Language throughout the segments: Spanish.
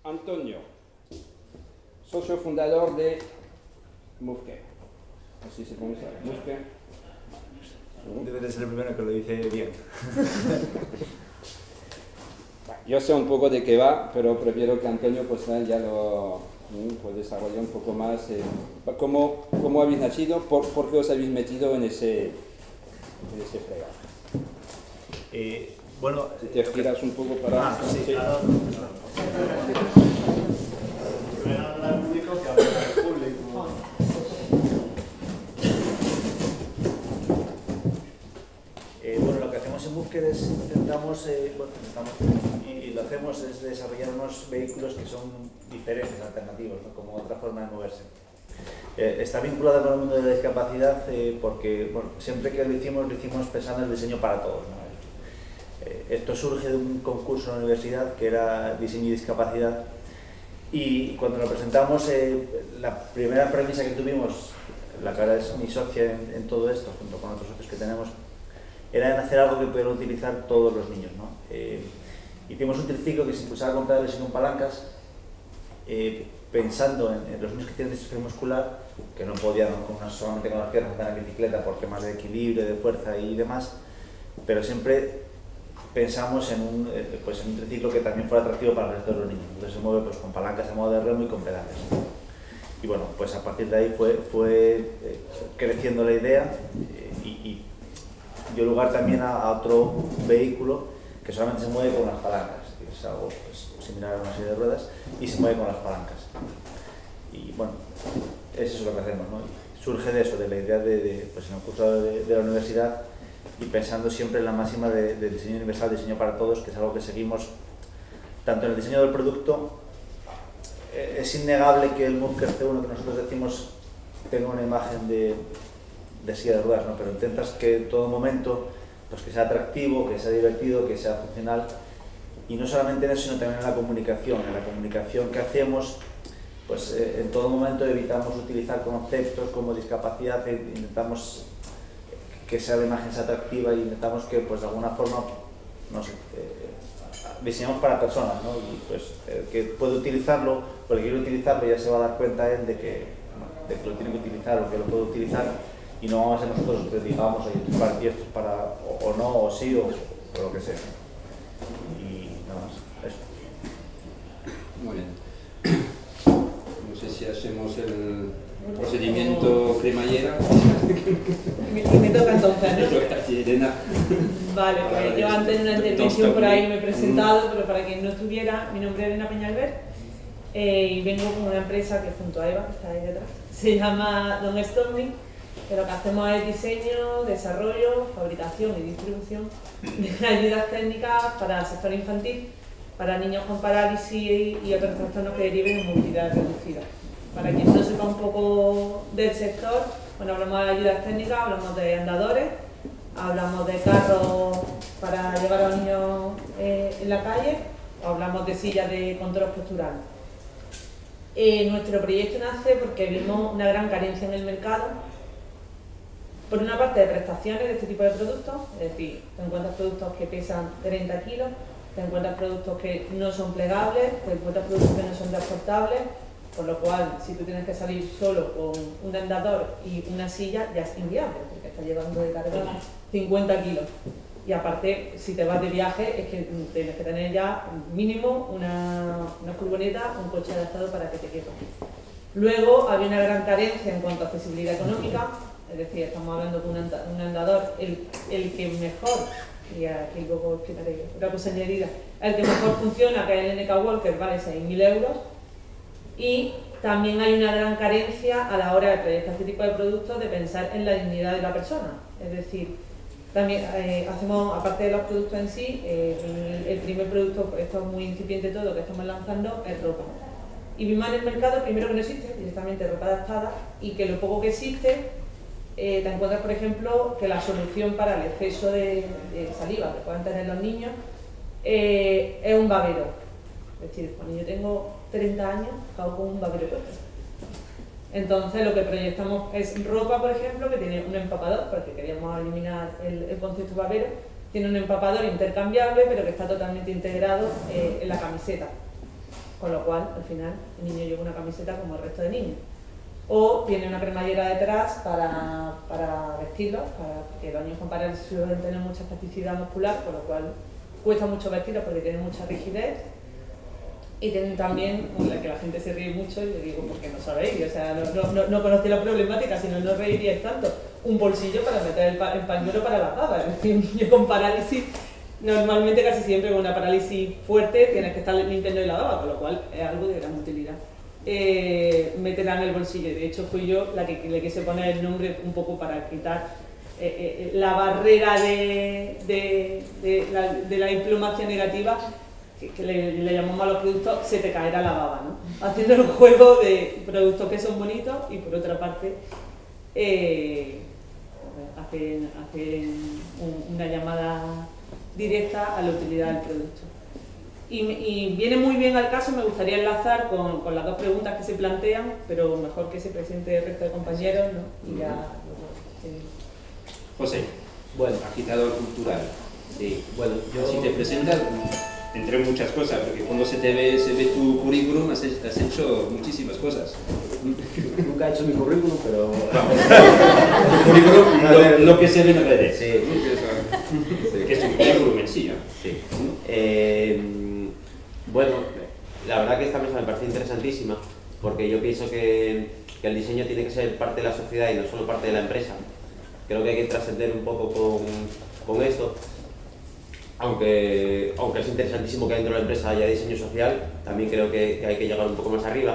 Antonio, socio fundador de Mufke. Así se pronuncia, Mufke. Debe de ser el primero que lo dice bien. Yo sé un poco de qué va, pero prefiero que Antonio pues, ya lo pues, desarrolle un poco más. ¿Cómo habéis nacido? ¿Por qué os habéis metido en ese fregado? Bueno, si te giras un poco para... sí, claro. Bueno, lo que hacemos en Mufke es intentamos y lo hacemos es desarrollar unos vehículos que son diferentes, alternativos, ¿no? Como otra forma de moverse. Está vinculado con el mundo de la discapacidad porque bueno, siempre que lo hicimos pensando en el diseño para todos, ¿no? Esto surge de un concurso en la universidad que era diseño y discapacidad, y cuando lo presentamos la primera premisa que tuvimos, la que ahora es mi socia en todo esto, junto con otros socios que tenemos, era en hacer algo que pudieran utilizar todos los niños, ¿no? Hicimos un triciclo que se impulsaba con pedales y con palancas, pensando en los niños que tienen distrofia muscular, que no podían solamente con las piernas andar en bicicleta por temas de equilibrio, de fuerza y demás, pero siempre pensamos en un triciclo que también fuera atractivo para el resto de los niños. Entonces se mueve pues, con palancas a modo de remo y con pedales. Y bueno, pues a partir de ahí fue creciendo la idea y dio lugar también a otro vehículo que solamente se mueve con las palancas. Es algo pues, similar a una silla de ruedas y se mueve con las palancas. Y bueno, eso es lo que hacemos, ¿no? Surge de eso, de la idea pues en el curso de la universidad, y pensando siempre en la máxima de diseño universal, diseño para todos, que es algo que seguimos tanto en el diseño del producto. Es innegable que el Mufke C1 que nosotros decimos tenga una imagen de silla de ruedas, ¿no? Pero intentas que en todo momento pues, que sea atractivo, que sea divertido, que sea funcional, y no solamente en eso, sino también en la comunicación que hacemos. Pues en todo momento evitamos utilizar conceptos como discapacidad, intentamos que sea la imagen sea atractiva y intentamos que pues de alguna forma no sé, diseñamos para personas, ¿no? Y pues el que puede utilizarlo o el que quiere utilizarlo ya se va a dar cuenta él de que lo tiene que utilizar o que lo puede utilizar, y no vamos a ser nosotros que digamos oye, esto es para ti, esto es para o no, o sí, o lo que sea. Y nada más, eso. Muy bien. No sé si hacemos el procedimiento cremallera. Me toca entonces, ¿no? Elena. Vale, pues yo antes de una intervención por ahí me he presentado, pero para quien no estuviera, mi nombre es Elena Peñalver y vengo con una empresa que junto a Eva, que está ahí detrás, se llama Don't Stop Me, que lo que hacemos es diseño, desarrollo, fabricación y distribución de ayudas técnicas para el sector infantil, para niños con parálisis y otros trastornos que deriven en movilidad reducida. Para quien no sepa un poco del sector, bueno, hablamos de ayudas técnicas, hablamos de andadores, hablamos de carros para llevar a los niños en la calle, o hablamos de sillas de control postural. Nuestro proyecto nace porque vimos una gran carencia en el mercado, por una parte de prestaciones de este tipo de productos, es decir, te encuentras productos que pesan 30 kilos, te encuentras productos que no son plegables, te encuentras productos que no son transportables, por lo cual, si tú tienes que salir solo con un andador y una silla, ya es inviable, porque estás llevando de carga 50 kilos. Y aparte, si te vas de viaje, es que tienes que tener ya mínimo una furgoneta o un coche adaptado para que te quepa. Luego, había una gran carencia en cuanto a accesibilidad económica, es decir, estamos hablando de un andador, el que mejor, y aquí luego explicaré otra cosa añadida, el que mejor funciona, que es el NK Walker, vale 6.000 euros. Y también hay una gran carencia a la hora de proyectar este tipo de productos de pensar en la dignidad de la persona. Es decir, también hacemos, aparte de los productos en sí, el primer producto, esto es muy incipiente todo, que estamos lanzando, es ropa. Y vimos en el mercado, primero que no existe directamente ropa adaptada, y que lo poco que existe, te encuentras, por ejemplo, que la solución para el exceso de saliva que puedan tener los niños es un babero. Es decir, cuando yo tengo 30 años, hago con un babero puesto. Entonces, lo que proyectamos es ropa, por ejemplo, que tiene un empapador, porque queríamos eliminar el concepto babero. Tiene un empapador intercambiable, pero que está totalmente integrado en la camiseta. con lo cual al final el niño lleva una camiseta como el resto de niños. O tiene una cremallera detrás para vestirlos, porque los niños con parálisis suelen tener mucha espasticidad muscular, con lo cual cuesta mucho vestirlos porque tienen mucha rigidez. Y tienen también, que la gente se ríe mucho, y le digo, porque no sabéis, o sea, no conocéis la problemática, si no, no reiríais tanto. Un bolsillo para meter el pañuelo para las babas. Es decir, un niño con parálisis, normalmente casi siempre con una parálisis fuerte, tienes que estar limpiando la baba, con lo cual es algo de gran utilidad. Meterán el bolsillo, de hecho fui yo la que le quise poner el nombre un poco para quitar la barrera de la inflamación negativa, que le llamamos a los productos "se te caerá la baba", ¿no? Haciendo el juego de productos que son bonitos y por otra parte hacen una llamada directa a la utilidad del producto. Y viene muy bien al caso, me gustaría enlazar con las dos preguntas que se plantean, pero mejor que se presente el resto de compañeros, ¿no? Y ya José, bueno, agitador cultural. Sí, bueno, yo... Si te presentas, entre muchas cosas, porque cuando se ve tu currículum, has hecho muchísimas cosas. Nunca he hecho mi currículum, pero... Vamos, el currículum, lo que se ve en redes. Sí. Que es un currículum en sí, ¿no? Sí. Bueno, la verdad que esta mesa me parece interesantísima, porque yo pienso que el diseño tiene que ser parte de la sociedad y no solo parte de la empresa. Creo que hay que trascender un poco con esto. Aunque es interesantísimo que dentro de la empresa haya diseño social, también creo que hay que llegar un poco más arriba.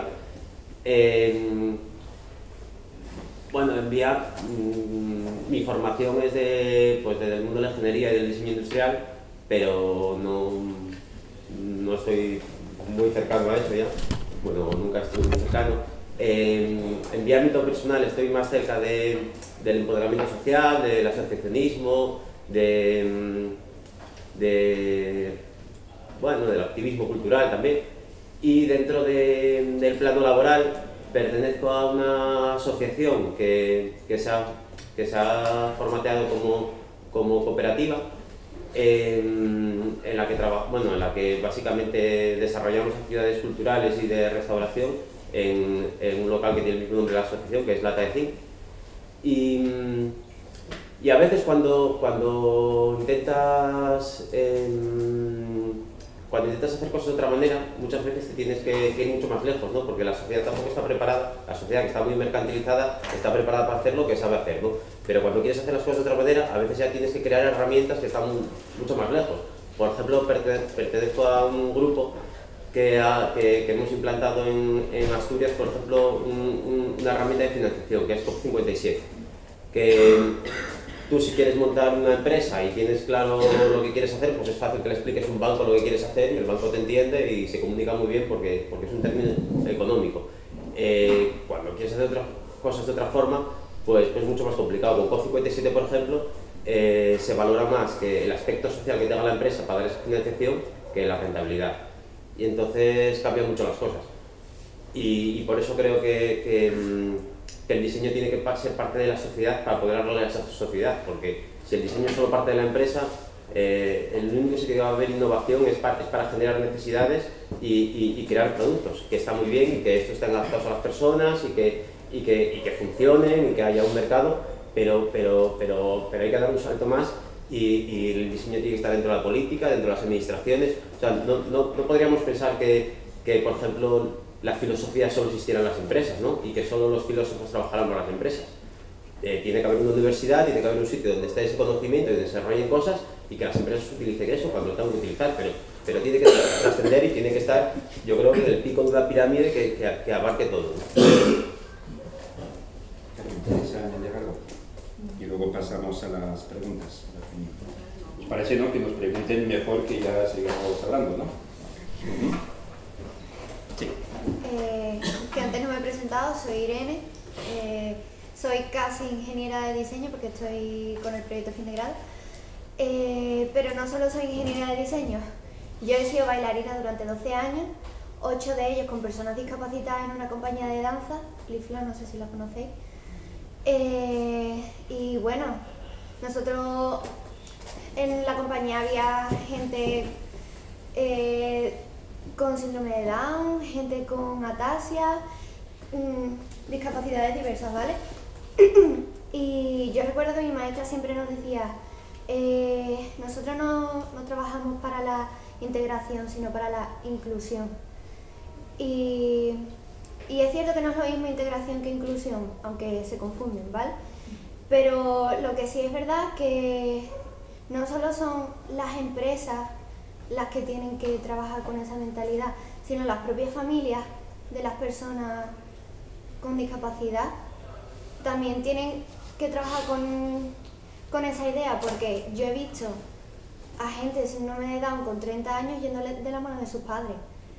Bueno, en VIA mi formación es desde el mundo de la ingeniería y del diseño industrial, pero no estoy muy cercano a eso ya. Bueno, nunca estuve muy cercano. En mi ámbito personal estoy más cerca del empoderamiento social, del asociacionismo, bueno, del activismo cultural también. Y dentro del plano laboral pertenezco a una asociación que se ha formateado como cooperativa, en la que básicamente desarrollamos actividades culturales y de restauración en un local que tiene el mismo nombre de la asociación, que es Lata de Zinc. Y a veces cuando intentas hacer cosas de otra manera, muchas veces te tienes que ir mucho más lejos, ¿no? Porque la sociedad tampoco está preparada, la sociedad que está muy mercantilizada está preparada para hacer lo que sabe hacer, ¿no? Pero cuando quieres hacer las cosas de otra manera, a veces ya tienes que crear herramientas que están mucho más lejos. Por ejemplo, pertenezco a un grupo que hemos implantado en Asturias, por ejemplo, una herramienta de financiación, que es COP57, que tú, si quieres montar una empresa y tienes claro lo que quieres hacer, pues es fácil que le expliques a un banco lo que quieres hacer y el banco te entiende y se comunica muy bien porque es un término económico. Cuando quieres hacer otras cosas de otra forma, pues es mucho más complicado. Con COP57, por ejemplo, se valora más que el aspecto social que tenga la empresa para dar esa financiación que la rentabilidad. Y entonces cambian mucho las cosas. Y por eso creo que el diseño tiene que ser parte de la sociedad para poder hablar a esa sociedad, porque si el diseño es solo parte de la empresa, el único sitio que va a haber innovación es para generar necesidades y crear productos, que está muy bien y que estos estén adaptados a las personas y que funcionen y que haya un mercado, pero hay que dar un salto más y el diseño tiene que estar dentro de la política, dentro de las administraciones. O sea, no podríamos pensar que, por ejemplo, la filosofía solo existiera en las empresas, ¿no? Y que solo los filósofos trabajaran para las empresas. Tiene que haber una universidad, tiene que haber un sitio donde esté ese conocimiento y donde se desarrollen cosas y que las empresas utilicen eso cuando lo tengan que utilizar, pero tiene que trascender y tiene que estar, yo creo, en el pico de una pirámide que abarque todo, ¿no? ¿Te interesa añadir algo? Y luego pasamos a las preguntas. ¿Os parece, no, que nos pregunten mejor que ya sigamos hablando, no? Sí. Que antes no me he presentado, soy Irene, soy casi ingeniera de diseño porque estoy con el proyecto fin de grado, pero no solo soy ingeniera de diseño, yo he sido bailarina durante 12 años, 8 de ellos con personas discapacitadas en una compañía de danza, Fliflo, no sé si la conocéis, y bueno, nosotros en la compañía había gente con síndrome de Down, gente con ataxia, discapacidades diversas, ¿vale? Y yo recuerdo que mi maestra siempre nos decía, nosotros no trabajamos para la integración, sino para la inclusión. Y es cierto que no es lo mismo integración que inclusión, aunque se confunden, ¿vale? Pero lo que sí es verdad que no solo son las empresas las que tienen que trabajar con esa mentalidad, sino las propias familias de las personas con discapacidad también tienen que trabajar con esa idea, porque yo he visto a gente de síndrome de Down con 30 años yéndole de la mano de sus padres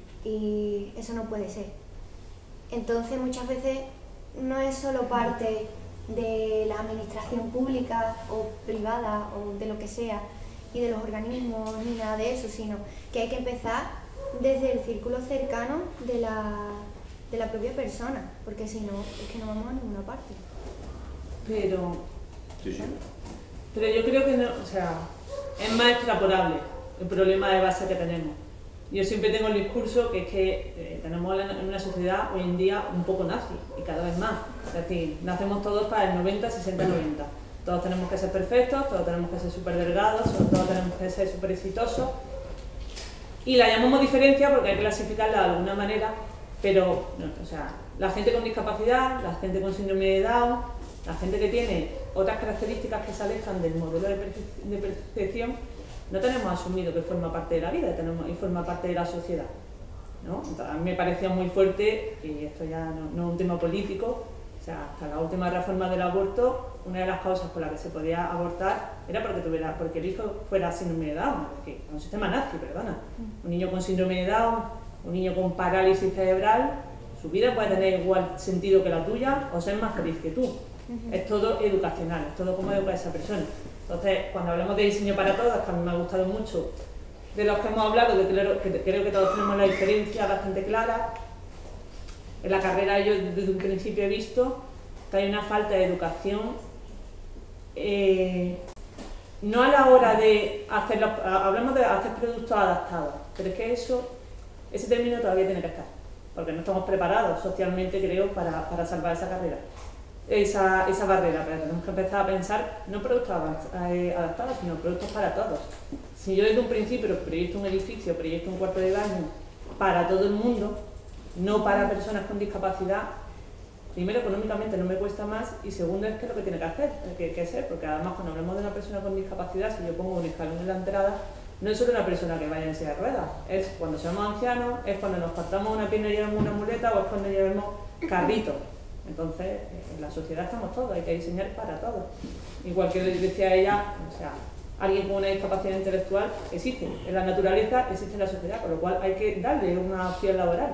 y eso no puede ser. Entonces muchas veces no es solo parte de la administración pública o privada o de lo que sea y de los organismos ni nada de eso, sino que hay que empezar desde el círculo cercano de la propia persona, porque si no, es que no vamos a ninguna parte. Pero Sí, sí. yo creo que no, o sea, es más extrapolable el problema de base que tenemos. Yo siempre tengo el discurso que es que tenemos una sociedad hoy en día un poco nazi y cada vez más. Es decir, nacemos todos para el 90, 60, 90. Todos tenemos que ser perfectos, todos tenemos que ser súper delgados, todos tenemos que ser súper exitosos. Y la llamamos diferencia porque hay que clasificarla de alguna manera, pero no, o sea, la gente con discapacidad, la gente con síndrome de Down, la gente que tiene otras características que se alejan del modelo de percepción, no tenemos asumido que forma parte de la vida y forma parte de la sociedad, ¿no? Entonces, a mí me parecía muy fuerte, y esto ya no es un tema político, o sea, hasta la última reforma del aborto, una de las causas por las que se podía abortar era porque el hijo fuera síndrome de Down, es decir, un sistema nazi, perdona. Un niño con síndrome de Down, un niño con parálisis cerebral, su vida puede tener igual sentido que la tuya o ser más feliz que tú. Es todo educacional, es todo cómo educar a esa persona. Entonces, cuando hablamos de diseño para todas, que a mí me ha gustado mucho, de los que hemos hablado, que creo que todos tenemos la diferencia bastante clara, en la carrera yo desde un principio he visto que hay una falta de educación, no a la hora de hacer, hablamos de hacer productos adaptados, pero es que ese término todavía tiene que estar, porque no estamos preparados socialmente, creo, para salvar esa carrera. Esa barrera, pero tenemos que empezar a pensar no productos adaptados, sino productos para todos. Si yo desde un principio proyecto un edificio, proyecto un cuarto de baño para todo el mundo, no para personas con discapacidad, primero económicamente no me cuesta más y segundo es que es lo que tiene que hacer, que ser, porque además cuando hablamos de una persona con discapacidad, si yo pongo un escalón en la entrada, no es solo una persona que vaya en silla de ruedas, es cuando seamos ancianos, es cuando nos partamos una pierna y llevemos una muleta o es cuando llevemos carritos. Entonces, en la sociedad estamos todos, hay que diseñar para todos. Igual que decía ella, o sea, alguien con una discapacidad intelectual existe, en la naturaleza existe en la sociedad, con lo cual hay que darle una opción laboral.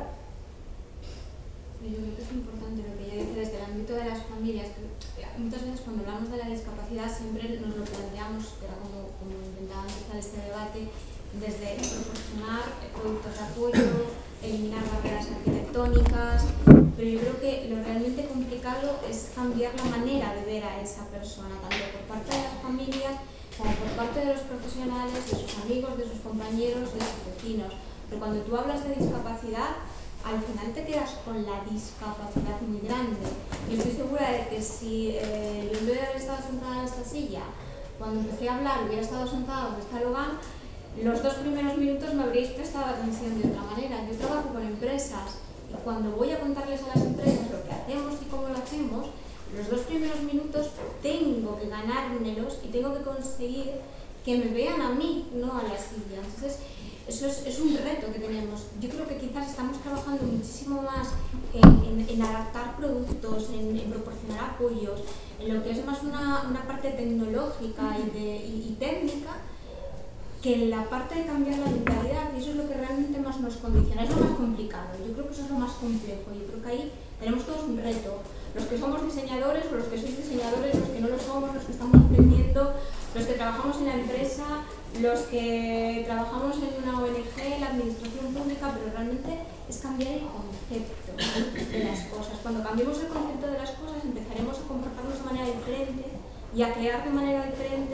Yo creo que es importante lo que ella dice desde el ámbito de las familias, que muchas veces cuando hablamos de la discapacidad siempre nos lo planteamos, que era como intentaba empezar este debate, desde proporcionar productos de apoyo, eliminar barreras arquitectónicas, pero yo creo que lo realmente complicado es cambiar la manera de ver a esa persona, tanto por parte de las familias como por parte de los profesionales, de sus amigos, de sus compañeros, de sus vecinos. Pero cuando tú hablas de discapacidad, al final te quedas con la discapacidad muy grande. Y estoy segura de que si yo en vez de haber estado sentada en esta silla, cuando empecé a hablar hubiera estado sentada donde está Logan, los 2 primeros minutos me habréis prestado atención de otra manera. Yo trabajo con empresas y cuando voy a contarles a las empresas lo que hacemos y cómo lo hacemos, los 2 primeros minutos tengo que ganármelos y tengo que conseguir que me vean a mí, no a la silla. Entonces, eso es un reto que tenemos. Yo creo que quizás estamos trabajando muchísimo más en adaptar productos, en proporcionar apoyos, en lo que es más una parte tecnológica y técnica, que en la parte de cambiar la mentalidad, y eso es lo que realmente más nos condiciona, es lo más complicado. Yo creo que eso es lo más complejo. Yo creo que ahí tenemos todos un reto. Los que somos diseñadores o los que sois diseñadores, los que no lo somos, los que estamos aprendiendo, los que trabajamos en la empresa, los que trabajamos en una ONG, la administración pública, pero realmente es cambiar el concepto de las cosas. Cuando cambiemos el concepto de las cosas empezaremos a comportarnos de manera diferente y a crear de manera diferente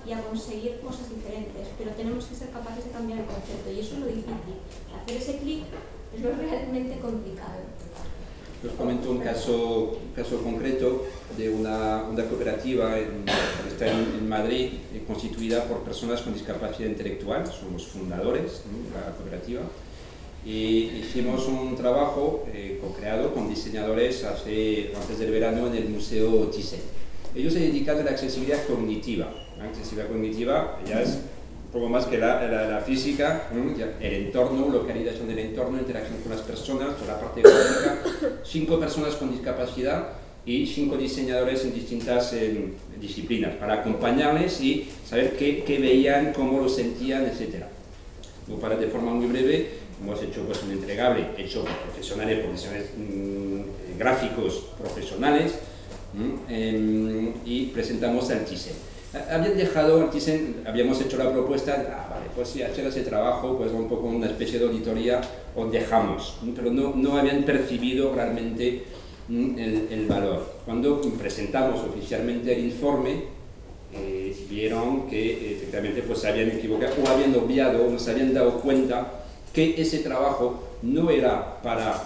y a conseguir cosas diferentes, pero tenemos que ser capaces de cambiar el concepto y eso es lo difícil. Hacer ese clic es lo realmente complicado. Os comento un caso concreto de una cooperativa que está en Madrid, constituida por personas con discapacidad intelectual. Somos fundadores de la cooperativa y hicimos un trabajo co-creado con diseñadores antes del verano en el Museo Thyssen. Ellos se dedican a la accesibilidad cognitiva. La accesibilidad cognitiva ya es un poco más que la física, el entorno, localización del entorno, interacción con las personas, toda la parte económica. 5 personas con discapacidad y 5 diseñadores en distintas disciplinas para acompañarles y saber qué veían, cómo lo sentían, etc. Para de forma muy breve, hemos hecho pues, un entregable hecho por profesionales, gráficos profesionales, y presentamos al Thyssen. Habían dejado al Thyssen, habíamos hecho la propuesta, vale, pues si hacer ese trabajo, pues un poco una especie de auditoría, os dejamos, pero no habían percibido realmente el valor. Cuando presentamos oficialmente el informe, vieron que efectivamente pues, se habían equivocado o habían obviado, no se habían dado cuenta que ese trabajo no era para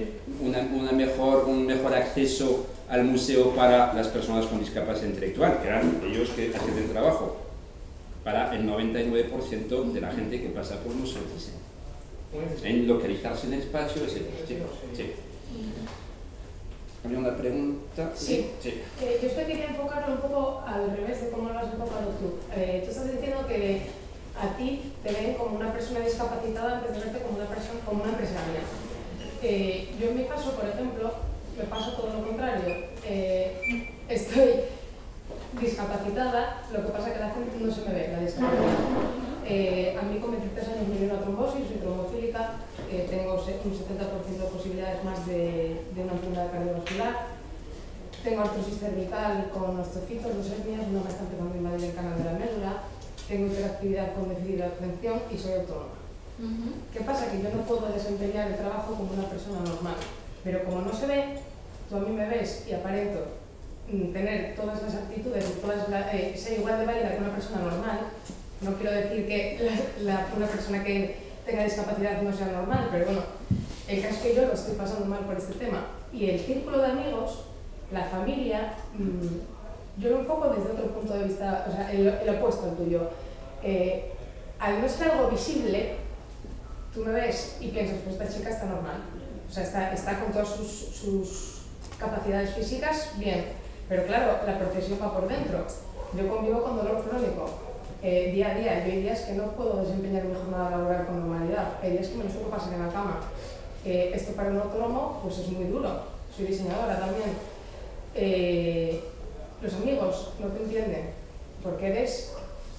un mejor acceso al museo para las personas con discapacidad intelectual, que eran ellos que hacían el trabajo, para el 99% de la gente que pasa por el Museo Thyssen. En localizarse en el espacio, etc. Sí. ¿Había una pregunta? Sí. Yo es que quería enfocarlo un poco al revés de cómo lo has enfocado tú. Tú estás diciendo que a ti te ven como una persona discapacitada antes de verte como una empresaria. Yo en mi caso, por ejemplo, me pasa todo lo contrario. Estoy discapacitada, lo que pasa es que la gente no se me ve la discapacidad. A mí con 23 años me dio una trombosis, soy trombofílica, tengo un 70% de posibilidades más de una enfermedad cardiovascular, tengo artrosis cervical con osteofitos, dos hernias, no me está empezando a invadir el canal de la médula, tengo hiperactividad con déficit de atención y soy autónoma. ¿Qué pasa? Que yo no puedo desempeñar el trabajo como una persona normal, pero como no se ve, tú a mí me ves y aparento tener todas las actitudes, ser igual de válida que una persona normal. No quiero decir que una persona que tenga discapacidad no sea normal, pero bueno, el caso es que yo lo estoy pasando mal por este tema. Y el círculo de amigos, la familia, yo lo enfoco desde otro punto de vista, o sea, el opuesto al tuyo. Al no ser algo visible, tú me ves y piensas, pues esta chica está normal. O sea, está con todas sus capacidades físicas, bien. Pero claro, la profesión va por dentro. Yo convivo con dolor crónico. Día a día, yo hay días que no puedo desempeñar mi jornada laboral con normalidad, hay días que me los tengo que pasar en la cama. Esto para un autónomo pues es muy duro, soy diseñadora también. Los amigos no te entienden, porque eres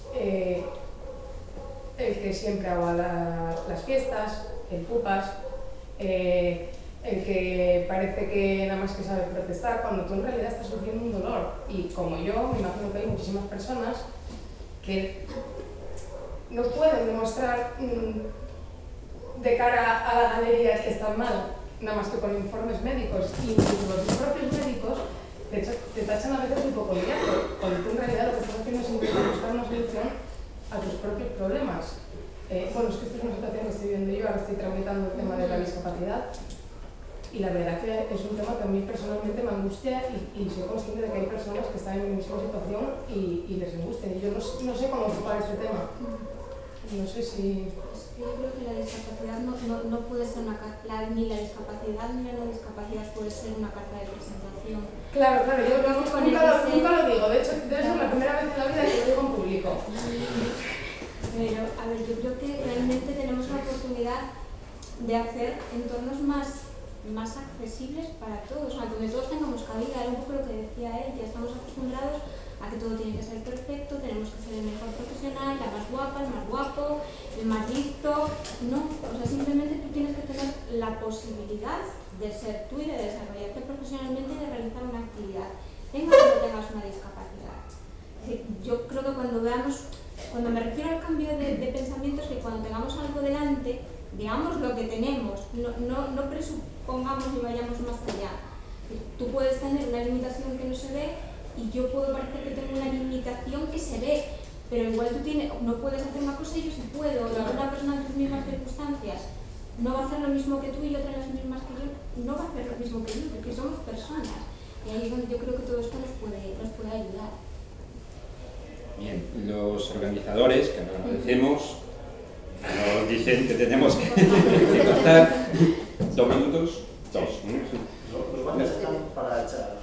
el que siempre haga las fiestas, el pupas, el que parece que nada más que sabe protestar, cuando tú en realidad estás sufriendo un dolor. Y como yo, me imagino que hay muchísimas personas que no pueden demostrar de cara a la galería que están mal, nada más que con informes médicos, y incluso los propios médicos te tachan a veces un poco de hiato, cuando tú en realidad lo que estás haciendo es intentar buscar una solución a tus propios problemas. Bueno, es que esta es una situación que estoy viendo yo, ahora estoy tramitando el tema de la discapacidad, y la verdad que es un tema que a mí personalmente me angustia y soy consciente de que hay personas que están en mi misma situación y les angustia. Y yo no sé cómo ocupar este tema. No sé si... Yo creo que la discapacidad no puede ser ni la discapacidad ni la no discapacidad puede ser una carta de presentación. Claro, yo nunca lo digo. De hecho, debe ser la primera vez en la vida que lo digo en público. Pero, a ver, yo creo que realmente tenemos la oportunidad de hacer entornos más accesibles para todos, donde todos tengamos cabida. Era un poco lo que decía él, ya estamos acostumbrados a que todo tiene que ser perfecto, tenemos que ser el mejor profesional, la más guapa, el más guapo, el más listo. No, o sea, simplemente tú tienes que tener la posibilidad de ser tú y de desarrollarte profesionalmente y de realizar una actividad, tengas o no tengas una discapacidad. Es decir, yo creo que cuando me refiero al cambio de pensamiento, es que cuando tengamos algo delante, digamos lo que tenemos, no presupongamos y vayamos más allá. Tú puedes tener una limitación que no se ve y yo puedo parecer que tengo una limitación que se ve, pero igual tú no puedes hacer una cosa y yo sí puedo, y una persona en tus mismas circunstancias no va a hacer lo mismo que tú y otra las mismas que yo no va a hacer lo mismo que yo, porque somos personas. Y ahí es donde yo creo que todo esto nos puede ayudar. Bien, los organizadores, que nos agradecemos, nos dicen que tenemos que cortar 2 minutos, 2. Los baños están para echar.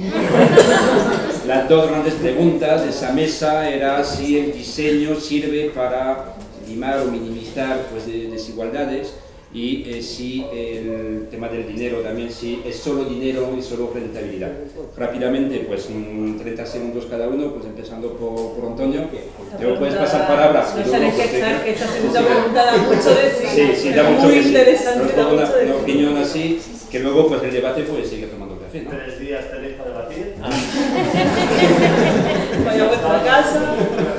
Las 2 grandes preguntas de esa mesa era si el diseño sirve para limar o minimizar pues, desigualdades, y si el tema del dinero también, si es solo dinero y solo rentabilidad. Rápidamente, pues 30 segundos cada uno, pues empezando por Antonio. Luego puedes pasar palabra. No sabes que esta segunda pregunta da mucho de sí. Sí, da mucho muy de sí. interesante. Nos pongo una opinión así, que luego pues el debate puede seguir tomando café, ¿no? 3 días tenéis para debatir. Vaya a vuestra casa.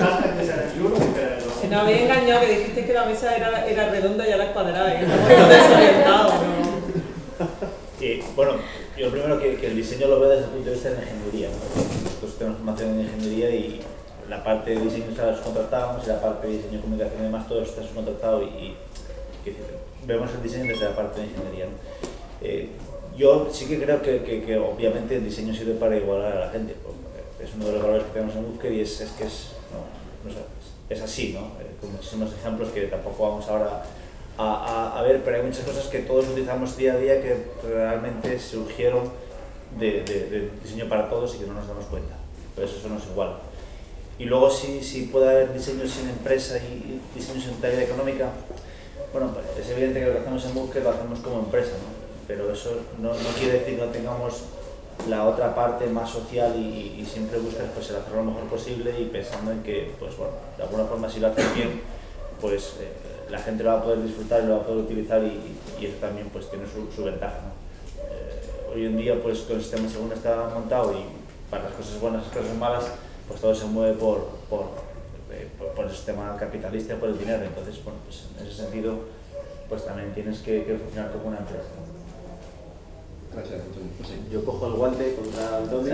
Que no había engañado, que dijiste que la mesa era redonda y ahora es cuadrada, y estamos todos desorientados, ¿no? Bueno, yo primero que el diseño lo veo desde el punto de vista de la ingeniería, ¿no? Nosotros tenemos formación en ingeniería y la parte de diseño está subcontratada, y la parte de diseño, comunicación y demás, todo está subcontratado y vemos el diseño desde la parte de ingeniería, ¿no? Yo sí que creo que obviamente el diseño sirve para igualar a la gente. Es uno de los valores que tenemos en Búsqueda y es que es así, ¿no? Con muchísimos ejemplos que tampoco vamos ahora a ver, pero hay muchas cosas que todos utilizamos día a día que realmente surgieron de diseño para todos y que no nos damos cuenta. Por eso no es igual. Y luego si puede haber diseño sin empresa y diseño sin utilidad económica, bueno, es evidente que lo que hacemos en Búsqueda lo hacemos como empresa, ¿no? Pero eso no quiere decir que no tengamos la otra parte más social y siempre buscas pues, el hacerlo lo mejor posible y pensando en que, pues bueno, de alguna forma si lo haces bien, pues la gente lo va a poder disfrutar y lo va a poder utilizar y eso también pues tiene su ventaja, ¿no? Hoy en día pues con el sistema según está montado y para las cosas buenas y las cosas malas, pues todo se mueve por el sistema capitalista y por el dinero, entonces bueno, pues en ese sentido pues también tienes que funcionar como una empresa, ¿no? Gracias, Antonio. Sí. Yo cojo el guante contra Antonio.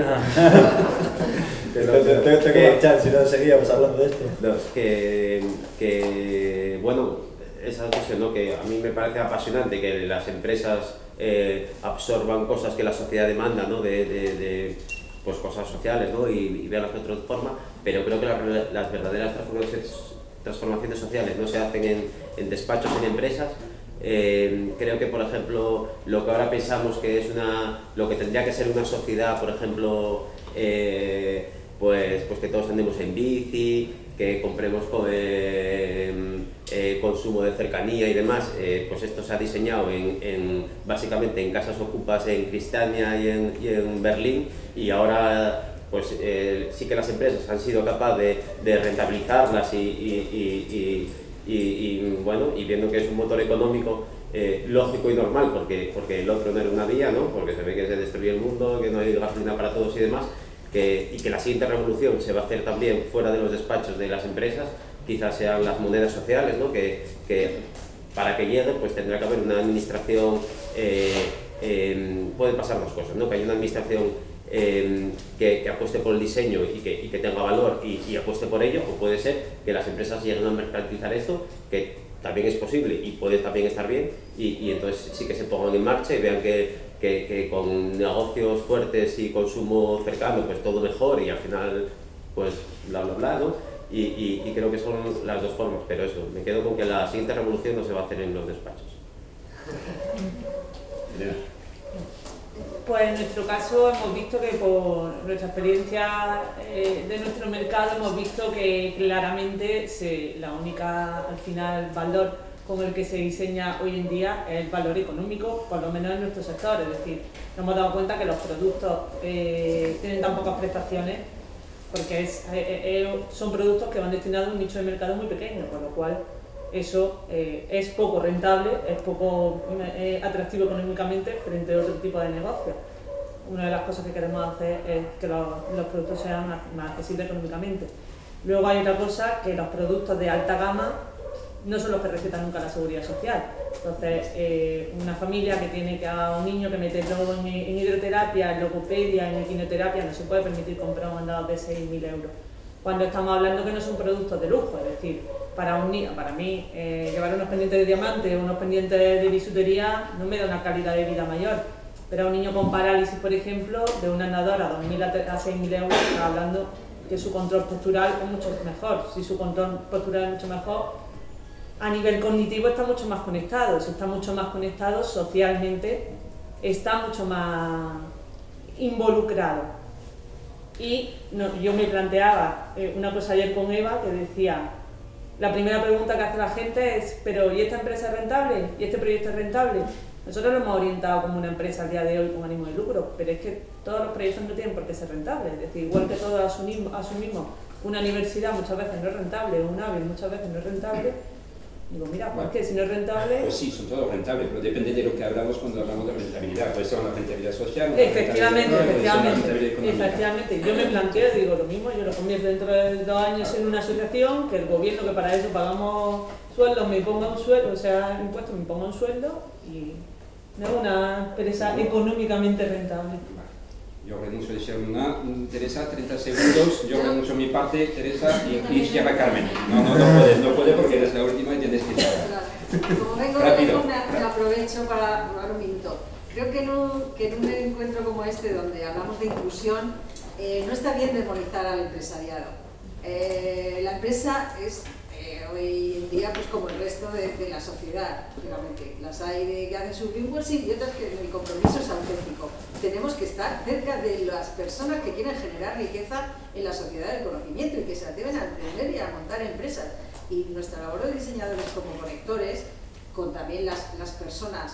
Tengo que echar, si no seguíamos hablando de esto. No, que bueno, esa discusión, ¿no? Que a mí me parece apasionante que las empresas absorban cosas que la sociedad demanda, ¿no? Pues cosas sociales, ¿no? y veanlas de otra forma, pero creo que las verdaderas transformaciones sociales no se hacen en despachos, en empresas. Creo que, por ejemplo, lo que ahora pensamos que es lo que tendría que ser una sociedad, por ejemplo, pues que todos andemos en bici, que compremos consumo de cercanía y demás, pues esto se ha diseñado básicamente en casas ocupas en Cristania y en Berlín, y ahora pues sí que las empresas han sido capaces de rentabilizarlas y bueno, y viendo que es un motor económico lógico y normal, porque el otro no era una vía, ¿no? Porque se ve que se destruye el mundo, que no hay gasolina para todos y demás, y que la siguiente revolución se va a hacer también fuera de los despachos de las empresas, quizás sean las monedas sociales, ¿no? Que para que llegue pues tendrá que haber una administración, pueden pasar dos cosas, ¿no? Que hay una administración que apueste por el diseño y que tenga valor y apueste por ello, o puede ser que las empresas lleguen a mercantilizar esto, que también es posible y puede también estar bien, y entonces sí que se pongan en marcha y vean que con negocios fuertes y consumo cercano pues todo mejor y al final pues bla bla bla, ¿no? Y creo que son las dos formas, pero eso, me quedo con que la siguiente revolución no se va a hacer en los despachos. Pues en nuestro caso hemos visto que por nuestra experiencia de nuestro mercado hemos visto que claramente la única, al final, valor con el que se diseña hoy en día es el valor económico, por lo menos en nuestro sector. Es decir, nos hemos dado cuenta que los productos tienen tan pocas prestaciones porque son productos que van destinados a un nicho de mercado muy pequeño, con lo cual eso es poco rentable, es poco atractivo económicamente frente a otro tipo de negocios. Una de las cosas que queremos hacer es que los productos sean más accesibles económicamente. Luego hay otra cosa, que los productos de alta gama no son los que recetan nunca la seguridad social. Entonces, una familia que tiene a un niño que mete todo en hidroterapia, en logopedia, en equinoterapia, no se puede permitir comprar un mandado de 6.000 euros. cuando estamos hablando que no son productos de lujo, es decir, para un niño, para mí, llevar unos pendientes de diamante o unos pendientes de bisutería no me da una calidad de vida mayor, pero a un niño con parálisis, por ejemplo, de una andadora a 2.000 a 6.000 euros, está hablando que su control postural es mucho mejor. Si su control postural es mucho mejor, a nivel cognitivo está mucho más conectado, si está mucho más conectado socialmente, está mucho más involucrado. Y yo me planteaba una cosa ayer con Eva que decía, la primera pregunta que hace la gente es, pero ¿y esta empresa es rentable? ¿Y este proyecto es rentable? Nosotros lo hemos orientado como una empresa al día de hoy con ánimo de lucro, pero es que todos los proyectos no tienen por qué ser rentables. Es decir, igual que todos asumimos una universidad muchas veces no es rentable, un AVE muchas veces no es rentable, digo, mira, ¿por qué? Si no es rentable... Pues sí, son todos rentables, pero depende de lo que hablamos cuando hablamos de rentabilidad. Puede ser una rentabilidad social, una efectivamente. económica. Efectivamente. Yo me planteo, digo lo mismo, yo lo convierto dentro de 2 años en una asociación, que el gobierno, que para eso pagamos sueldos, me ponga un sueldo, o sea, impuestos, me ponga un sueldo y no es una empresa económicamente rentable. Yo renuncio de ser una, Teresa, 30 segundos, yo renuncio a mi parte, Teresa, y cierra Carmen. No puede porque eres la última y tienes que cerrar. Como vengo de lejos, me aprovecho para robar un minuto. Creo que en un encuentro como este, donde hablamos de inclusión, no está bien demonizar al empresariado. La empresa es hoy en día pues como el resto de la sociedad, realmente. Las hay que hacen su greenwashing y otras que el compromiso es auténtico. Tenemos que estar cerca de las personas que quieren generar riqueza en la sociedad del conocimiento y que se atreven a emprender y a montar empresas. Y nuestra labor de diseñadores como conectores, con también las personas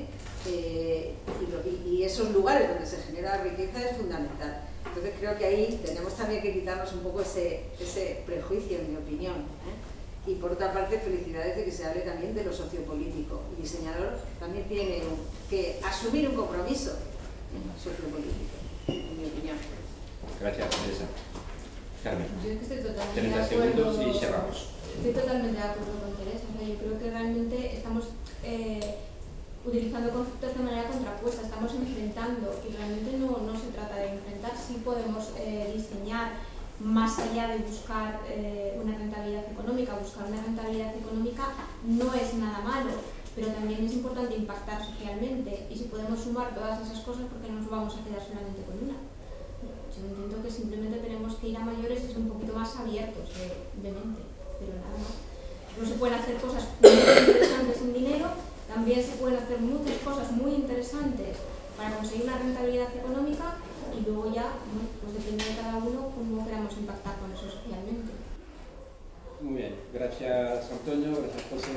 y esos lugares donde se genera riqueza es fundamental. Entonces creo que ahí tenemos también que quitarnos un poco ese prejuicio, en mi opinión. Y por otra parte, felicidades de que se hable también de lo sociopolítico. El diseñador también tiene que asumir un compromiso sociopolítico, en mi opinión. Gracias, Teresa. Carmen. Yo es que estoy totalmente 30 de acuerdo. segundos y cerramos. Estoy totalmente de acuerdo con Teresa. O sea, yo creo que realmente estamos utilizando conceptos de manera contrapuesta, estamos enfrentando y realmente no se trata de enfrentar. Sí podemos diseñar más allá de buscar una rentabilidad económica. Buscar una rentabilidad económica no es nada malo, pero también es importante impactar socialmente, y si podemos sumar todas esas cosas, ¿por qué no nos vamos a quedar solamente con una? Yo entiendo que simplemente tenemos que ir a mayores y ser un poquito más abiertos de mente, pero nada más. No se pueden hacer cosas muy interesantes sin dinero, también se pueden hacer muchas cosas muy interesantes para conseguir una rentabilidad económica, y luego ya, bueno, pues depende de cada uno cómo queramos impactar con eso socialmente. Muy bien, gracias Antonio, gracias José.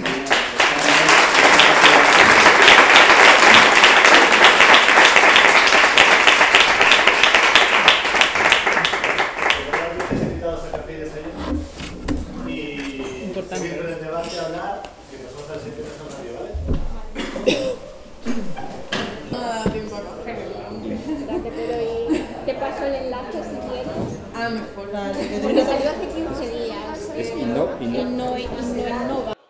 Invitados a café y desayuno y Importante. seguir con el debate, hablar, que nosotros al siguiente estamos aquí, ¿vale? Te paso el enlace si quieres. Ah, mejor. Porque salió hace 15 días. Es Innova. Innova.